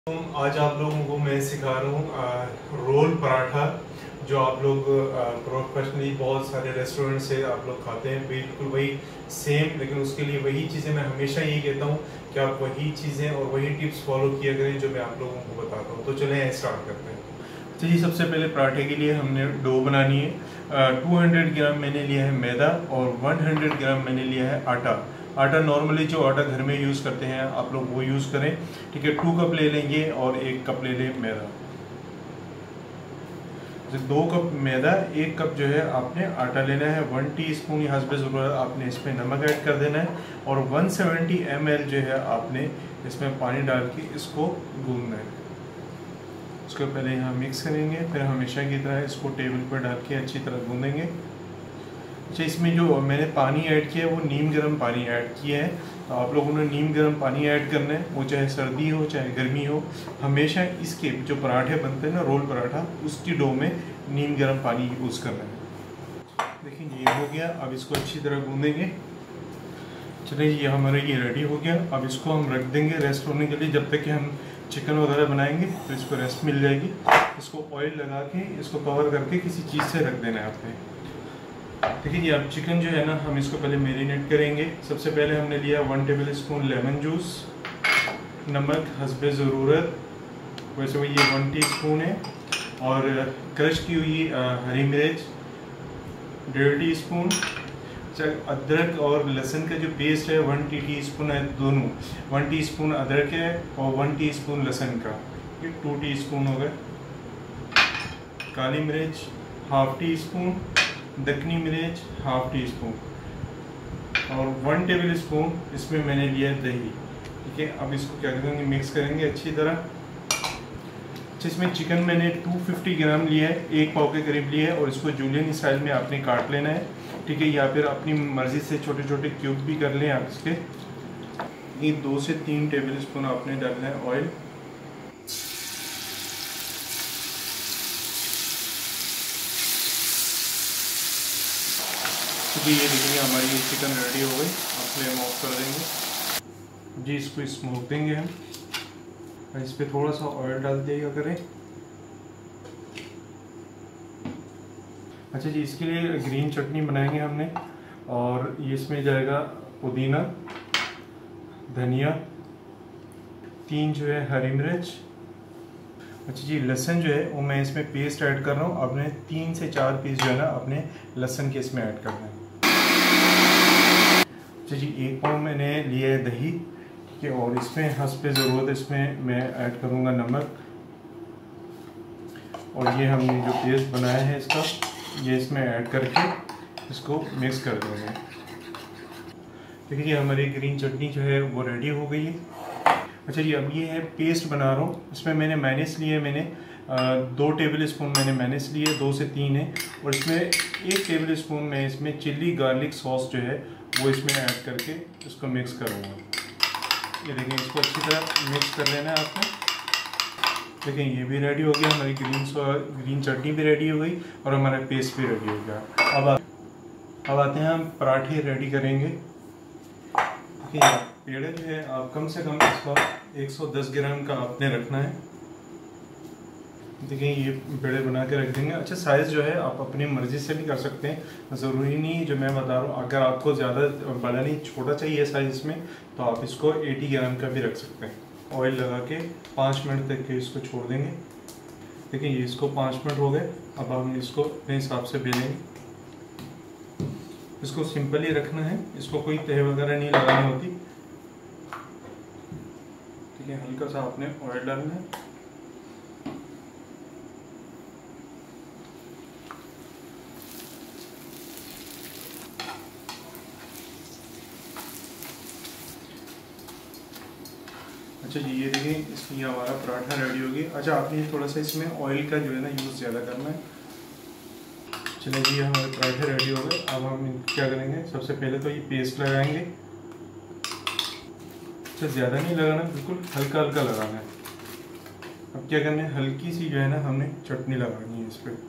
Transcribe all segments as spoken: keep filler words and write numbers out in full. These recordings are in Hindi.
आज आप लोगों को मैं सिखा रहा हूँ रोल पराठा, जो आप लोग प्रोफेशनली बहुत सारे रेस्टोरेंट से आप लोग खाते हैं, बिल्कुल वही सेम। लेकिन उसके लिए वही चीज़ें मैं हमेशा यही कहता हूँ कि आप वही चीज़ें और वही टिप्स फॉलो किया करें जो मैं आप लोगों को बताता हूँ। तो चलें स्टार्ट करते हैं। तो जी सबसे पहले पराठे के लिए हमने डो बनानी है। टू हंड्रेड ग्राम मैंने लिया है मैदा और वन हंड्रेड ग्राम मैंने लिया है आटा। आटा नॉर्मली जो आटा घर में यूज़ करते हैं आप लोग वो यूज़ करें, ठीक है। टू कप ले लेंगे और एक कप ले लें मैदा। दो कप मैदा, एक कप जो है आपने आटा लेना है। वन टीस्पून या हस्बे ज़रूरत आपने इसमें नमक ऐड कर देना है और वन सेवेंटी एम एल जो है आपने इसमें पानी डाल के इसको गूंदना है। उसको पहले यहाँ मिक्स करेंगे, फिर हमेशा की तरह इसको टेबल पर डाल के अच्छी तरह गूंदेंगे। अच्छा, इसमें जो मैंने पानी ऐड किया है वो नीम गर्म पानी ऐड किया है। तो आप लोगों ने नीम गर्म पानी ऐड करना है, वो चाहे सर्दी हो चाहे गर्मी हो। हमेशा इसके जो पराठे बनते हैं ना, रोल पराठा, उसकी डो में नीम गर्म पानी यूज़ करना है। देखिए ये हो गया। अब इसको अच्छी तरह गूंदेंगे। चलिए ये हमारा ये रेडी हो गया। अब इसको हम रख देंगे रेस्ट होने के लिए। जब तक कि हम चिकन वगैरह बनाएंगे तो इसको रेस्ट मिल जाएगी। इसको ऑयल लगा के इसको कवर करके किसी चीज़ से रख देना है आपने। देखिए जी अब चिकन जो है ना, हम इसको पहले मैरिनेट करेंगे। सबसे पहले हमने लिया one tablespoon lemon juice, नमक हस्बे ज़रूरत, वैसे वो ये वन टीस्पून है, और क्रश की हुई हरी मिर्च डेढ़ टी स्पून। अदरक और लहसुन का जो पेस्ट है वन टी टी स्पून है, दोनों वन टीस्पून अदरक है और वन टीस्पून लहसुन का, ये टू टीस्पून हो गए। काली मिर्च हाफ टी स्पून, दक्षिणी मिर्च हाफ टी स्पून और वन टेबल स्पून इसमें मैंने लिया दही, ठीक है। अब इसको क्या करेंगे, मिक्स करेंगे अच्छी तरह। इसमें चिकन मैंने टू फिफ्टी ग्राम लिया है, एक पाव के करीब लिया है, और इसको जूलियन स्टाइल में आपने काट लेना है, ठीक है। या फिर अपनी मर्ज़ी से छोटे छोटे क्यूब भी कर लें आप इसके। ये दो से तीन टेबल स्पून आपने डालना है ऑयल। तो ये देखिए हमारी ये चिकन रेडी हो गई। आप फ्लेम ऑफ कर देंगे जी। इसको स्मोक देंगे हम, और इस पर थोड़ा सा ऑयल डाल दिएगा करें। अच्छा जी, इसके लिए ग्रीन चटनी बनाएंगे हमने, और ये इसमें जाएगा पुदीना, धनिया, तीन जो है हरी मिर्च। अच्छा जी, लहसुन जो है वो मैं इसमें पेस्ट ऐड कर रहा हूँ। आपने तीन से चार पीस जो है ना अपने लहसुन के इसमें ऐड करना है। अच्छा जी, एक पाव मैंने लिया है दही, ठीक है, और इसमें हस्बे ज़रूरत इसमें मैं ऐड करूँगा नमक, और ये हमने जो पेस्ट बनाया है इसका ये इसमें ऐड करके इसको मिक्स कर देंगे। देखिए हमारी ग्रीन चटनी जो है वो रेडी हो गई है। अच्छा जी, अब ये है पेस्ट बना रहा हूँ। इसमें मैंने मैनेस लिए, मैंने आ, दो टेबल स्पून मैंने मैनेस लिए, दो से तीन है, और इसमें एक टेबल स्पून मैं इसमें चिल्ली गार्लिक सॉस जो है वो इसमें ऐड करके इसको मिक्स करूँगा। ये देखिए इसको अच्छी तरह मिक्स कर लेना है आपको। देखिए ये भी रेडी हो गया, हमारी ग्रीन ग्रीन चटनी भी रेडी हो गई और हमारा पेस्ट भी रेडी हो गया। अब आ, अब आते हैं हम पराठे रेडी करेंगे। देखिए पेड़े जो है आप कम से कम इसका एक सौ दस ग्राम का आपने रखना है। देखिए ये पेड़े बना के रख देंगे। अच्छा, साइज़ जो है आप अपनी मर्ज़ी से भी कर सकते हैं, ज़रूरी नहीं जो मैं बता रहा हूँ। अगर आपको ज़्यादा बड़ा नहीं छोटा चाहिए साइज़ में तो आप इसको अस्सी ग्राम का भी रख सकते हैं। ऑयल लगा के पाँच मिनट तक के इसको छोड़ देंगे। देखिए ये इसको पाँच मिनट हो गए। अब हम इसको अपने हिसाब से बेलेंगे। इसको सिंपल ही रखना है, इसको कोई तह वगैरह नहीं लगानी होती, ठीक है। हल्का सा आपने ऑयल डालना है। अच्छा जी, ये देखिए इसलिए हमारा पराठा रेडी हो गया। अच्छा, आपने थोड़ा सा इसमें ऑयल का जो है ना यूज़ ज़्यादा करना है। चलिए जी हमारे पराठे रेडी हो गए। अब हम क्या करेंगे, सबसे पहले तो ये पेस्ट लगाएंगे। अच्छा, ज़्यादा नहीं लगाना, बिल्कुल हल्का हल्का लगाना है। अब क्या करना है, हल्की सी जो है ना हमने चटनी लगानी है इस पर।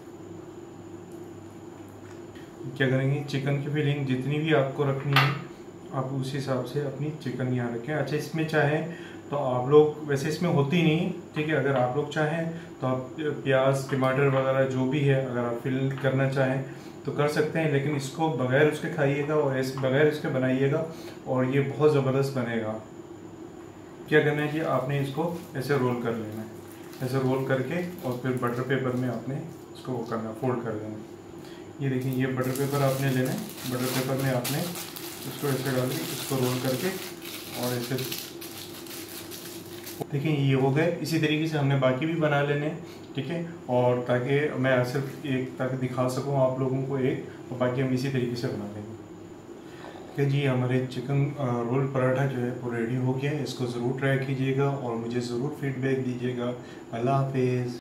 क्या करेंगे, चिकन की फिलिंग जितनी भी आपको रखनी है आप उस हिसाब से अपनी चिकन यहाँ रखें। अच्छा, इसमें चाहे तो आप लोग वैसे इसमें होती नहीं, ठीक है। अगर आप लोग चाहें तो आप प्याज टमाटर वगैरह जो भी है अगर आप फिल करना चाहें तो कर सकते हैं, लेकिन इसको बगैर उसके खाइएगा और ऐसे बगैर इसके बनाइएगा और ये बहुत ज़बरदस्त बनेगा। क्या करना है कि आपने इसको ऐसे रोल कर लेना है, ऐसे रोल करके और फिर बटर पेपर में आपने इसको वो करना, फोल्ड कर देना। ये देखिए ये बटर पेपर आपने लेना है, बटर पेपर में आपने इसको ऐसे डाल के इसको रोल करके और ऐसे देखिए ये हो गए। इसी तरीके से हमने बाकी भी बना लेने, ठीक है। और ताकि मैं सिर्फ एक ताकि दिखा सकूं आप लोगों को एक, और बाकी हम इसी तरीके से बना लेंगे। कि जी हमारे चिकन रोल पराठा जो है वो रेडी हो गया है। इसको ज़रूर ट्राई कीजिएगा और मुझे ज़रूर फीडबैक दीजिएगा। अल्लाह हाफिज़।